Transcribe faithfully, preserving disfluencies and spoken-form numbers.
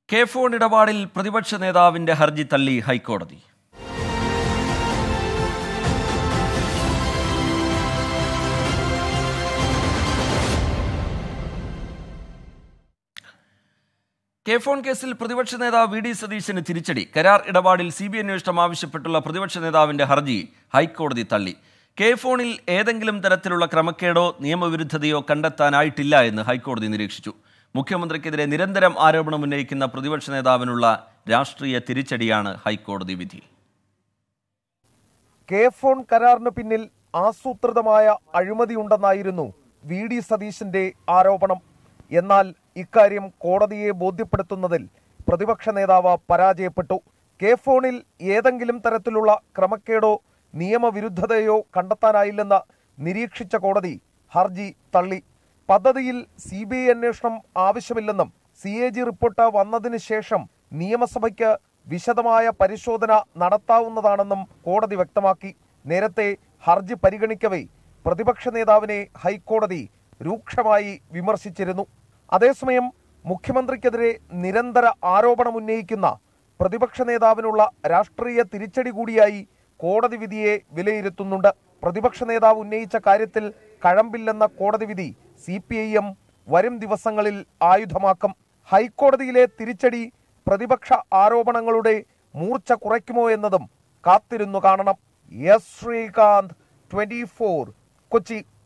K phone ഇടപാടിൽ പ്രതിപക്ഷ നേതാവിന്റെ ഹർജി തള്ളി ഹൈക്കോടതി. കെ ഫോൺ കേസിൽ പ്രതിപക്ഷ നേതാവ് വി ഡി സതീശന് തിരിച്ചടി. കരാർ ഇടപാടിൽ സി ബി ഐ അന്വേഷണം ആവശ്യപ്പെട്ടുള്ള പ്രതിപക്ഷ നേതാവിന്റെ ഹർജി ഹൈക്കോടതി തള്ളി. കെ ഫോണിൽ ഏതെങ്കിലും തരത്തിലുള്ള ക്രമക്കേടോ നിയമവിരുദ്ധതയോ കണ്ടെത്താനായിട്ടില്ല എന്ന് ഹൈക്കോടതി നിരീക്ഷിച്ചു. മുഖ്യമന്ത്രിക്കെതിരെ നിരന്തരം ആരോപണം ഉന്നയിക്കുന്ന പ്രതിപക്ഷ നേതാവിനുള്ള രാഷ്ട്രീയ തിരിച്ചടിയാണ് ഹൈക്കോടതി വിധി. കെ ഫോൺ കരാറിന് പിന്നിൽ ആസൂത്രിതമായ അഴിമതിയുണ്ടെന്നായിരുന്നു വി ഡി സതീശന്റെ ആരോപണം. എന്നാൽ ഇക്കാര്യം കോടതിയെ ബോധ്യപ്പെടുത്തുന്നതിൽ പ്രതിപക്ഷ നേതാവ് പരാജയപ്പെട്ടു. കെ ഫോണിൽ ഏതെങ്കിലും തരത്തിലുള്ള ക്രമക്കേടോ നിയമവിരുദ്ധതയോ കണ്ടെത്താനായില്ലെന്ന് നിരീക്ഷിച്ച കോടതി ഹർജി തള്ളി. പദ്ധതിയിൽ സി ബി ഐ അന്വേഷണം ആവശ്യമില്ലെന്നും സി എ ജി റിപ്പോർട്ട് വന്നതിന് ശേഷം നിയമസഭയ്ക്ക് വിശദമായ പരിശോധന നടത്താവുന്നതാണെന്നും കോടതി വ്യക്തമാക്കി. നേരത്തെ ഹർജി പരിഗണിക്കവേ പ്രതിപക്ഷ നേതാവിനെ ഹൈക്കോടതി രൂക്ഷമായി വിമർശിച്ചിരുന്നു. അതേസമയം മുഖ്യമന്ത്രിക്കെതിരെ നിരന്തര ആരോപണമുന്നയിക്കുന്ന പ്രതിപക്ഷ നേതാവിനുള്ള രാഷ്ട്രീയ തിരിച്ചടി കൂടിയായി കോടതി വിധിയെ വിലയിരുത്തുന്നുണ്ട്. പ്രതിപക്ഷ നേതാവ് ഉന്നയിച്ച കാര്യത്തിൽ കഴമ്പില്ലെന്ന കോടതി വിധി സി പി ഐ എം വരും ദിവസങ്ങളിൽ ആയുധമാക്കും. ഹൈക്കോടതിയിലെ തിരിച്ചടി പ്രതിപക്ഷ ആരോപണങ്ങളുടെ മൂർച്ച കുറയ്ക്കുമോ എന്നതും കാത്തിരുന്നു കാണണം. S Sreekanth, twenty four, Kochi.